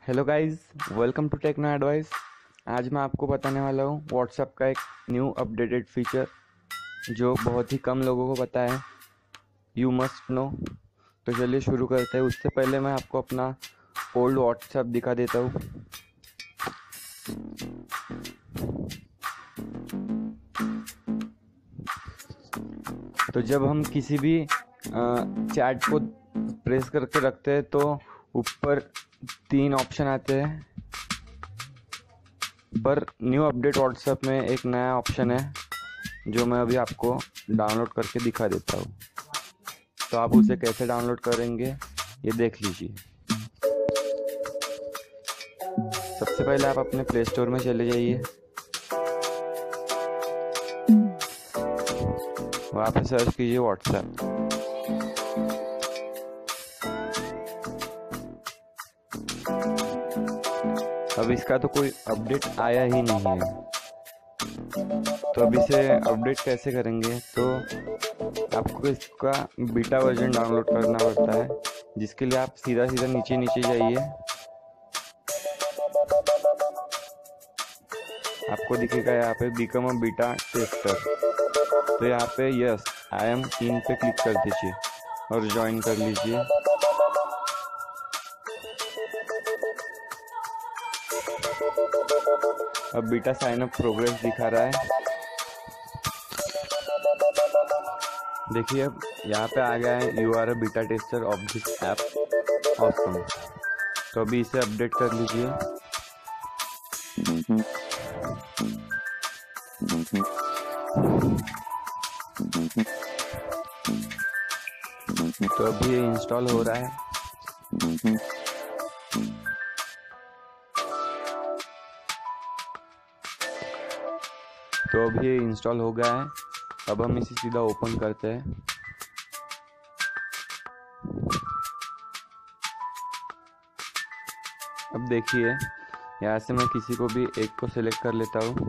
Hello guys, welcome to techno advice. आज मैं आपको बताने वाला हूँ व्हाट्सएप का एक न्यू अपडेटेड फीचर जो बहुत ही कम लोगों को पता है। You must know. तो चलिए शुरू करते हैं। उससे पहले मैं आपको अपना ओल्ड व्हाट्सएप दिखा देता हूँ। तो जब हम किसी भी चैट को प्रेस करके रखते हैं तो ऊपर 3 ऑप्शन आते हैं, पर न्यू अपडेट व्हाट्सएप में एक नया ऑप्शन है जो मैं अभी आपको डाउनलोड करके दिखा देता हूँ। तो आप उसे कैसे डाउनलोड करेंगे ये देख लीजिए। सबसे पहले आप अपने प्ले स्टोर में चले जाइए, वहाँ पे सर्च कीजिए व्हाट्सएप। अब इसका तो कोई अपडेट आया ही नहीं है, तो अब इसे अपडेट कैसे करेंगे? तो आपको इसका बीटा वर्जन डाउनलोड करना पड़ता है, जिसके लिए आप सीधा सीधा नीचे नीचे जाइए। आपको दिखेगा यहाँ पे बिकम अ बीटा टेस्टर। तो यहाँ पे यस आई एम कीन पे क्लिक कर दीजिए और ज्वाइन कर लीजिए। अब बीटा साइन अप प्रोग्रेस दिखा रहा है। देखिए अब यहाँ पे आ गया है you are a beta tester of this app awesome. तो अभी इसे अपडेट कर लीजिए। तो अभी ये इंस्टॉल हो रहा है। तो अभी ये इंस्टॉल हो गया है। अब हम इसे सीधा ओपन करते हैं। अब देखिए यहाँ से मैं किसी को भी एक को सिलेक्ट कर लेता हूँ।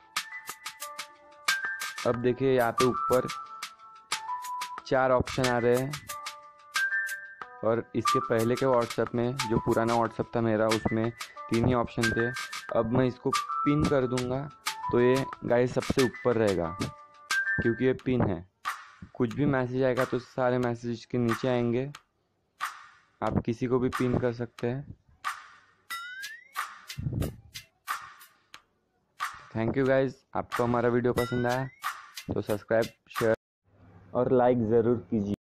अब देखिए यहाँ पे ऊपर 4 ऑप्शन आ रहे हैं, और इसके पहले के व्हाट्सएप में जो पुराना व्हाट्सएप था मेरा उसमें 3 ही ऑप्शन थे। अब मैं इसको पिन कर दूंगा तो ये गाइस सबसे ऊपर रहेगा, क्योंकि ये पिन है। कुछ भी मैसेज आएगा तो सारे मैसेज के नीचे आएंगे। आप किसी को भी पिन कर सकते हैं। Thank you guys. आपको हमारा वीडियो पसंद आया तो सब्सक्राइब, शेयर और लाइक ज़रूर कीजिए।